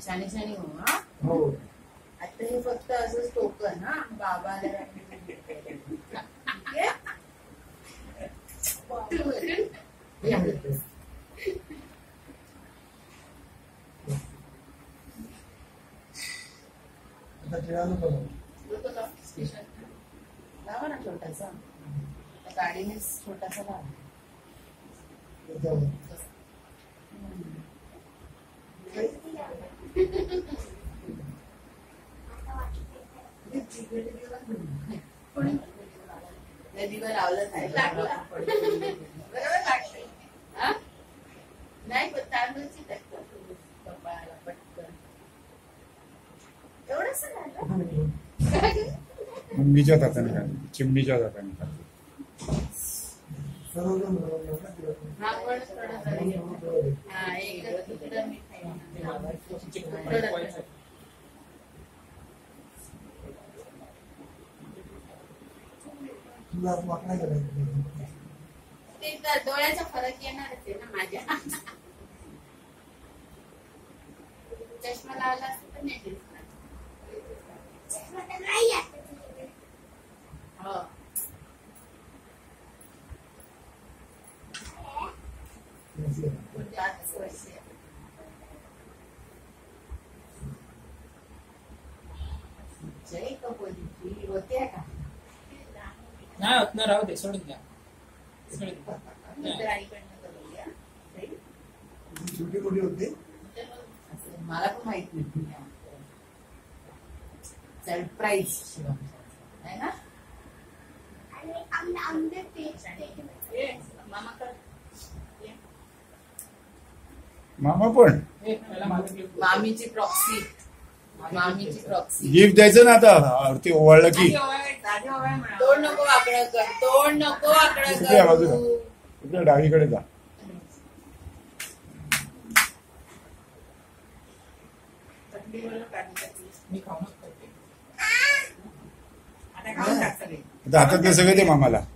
छानी छानी हो हा. हो. आता हे फक्त असंच टोकन हा बाबाला लावा ना छोटासा गाडीने छोटासा लावा. दिवा लावलं नाही नाही पण तांदूळची पप्पाला पटकन एवढंच मुंगीच्या हाताने काय चिमणीच्या हाताने काय हा पण हा एक तुकडा मिठाई ते तर डोळ्याचा फरक येणारच आहे ना माझ्या. चष्मा लावला असता तर नाही दिसणार. हो जय कपोलीची होते का नाही होत ना, राहू दे, सोडून द्या. छोटी मोठी होते मला पण माहित नाही. सरप्राईज आहे ना. मामा पण मामीची प्रॉक्सी गिफ्ट द्यायचं ना आता ते ओवाळलं की. तोंड नको वाकडं कर, तोंड नको वाकडं इकडे या बाजूला, कर. इकडे डावीकडे जा. मी खाऊनच करते. आता हातातलं सगळं दे मामाला.